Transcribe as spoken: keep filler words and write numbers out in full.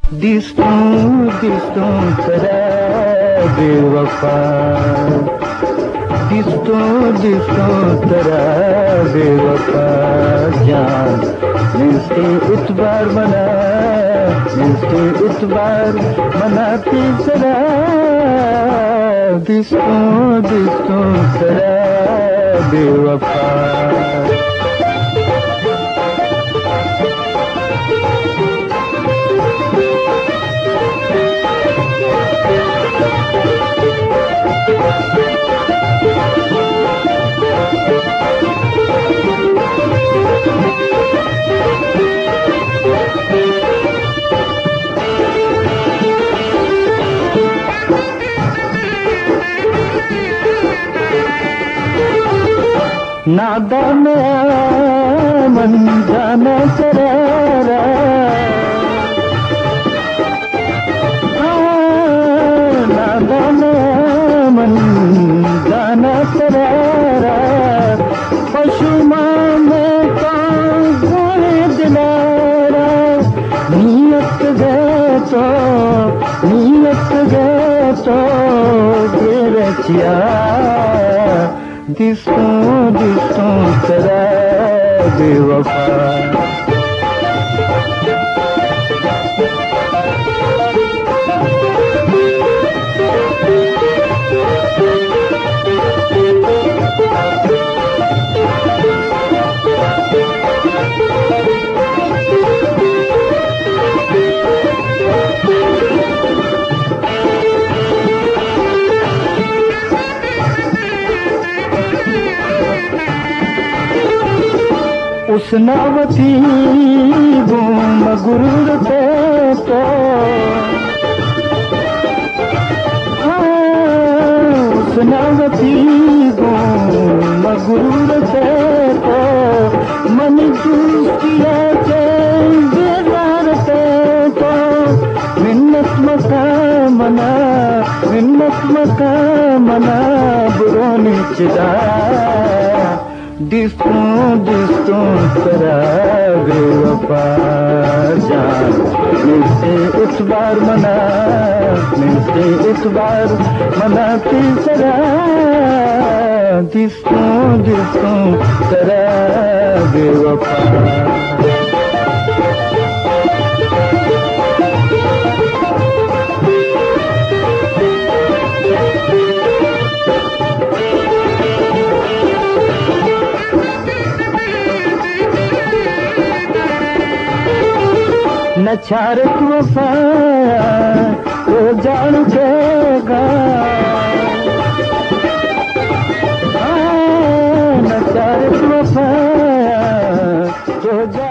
दिस्तों दिस्तों तेरा बेवफा, दिस्तों दिस्तों तेरा बेवफा जान, मिलते इतबार मना, मिलते इतबार मनाती जरा, दिस्तों दिस्तों तेरा बेवफा। नादान मन जाना सरारा, नादान मन जाना सरारा, पशुमां में कांगोए दिलारा, नियत गए तो नियत गए तो बेरचिया, दिस्तों दिस्तों तेरा बेवफा। उस नावती गुम गुरूर थे तो, उस नावती गुम गुरूर थे तो, मन जूसिया बेजार थे तो, मिन्नत मका मना मिन्नत मका मना बुरोनी चिदा, दिस्तों दिस्तों तेरा बेवफा जान, मिलते इस बार मना, मिलते इस बार मनाती जरा, दिस्तों दिस्तों तेरा बेवफा। नचारत वफा तो जान देगा, नचारत वफा तो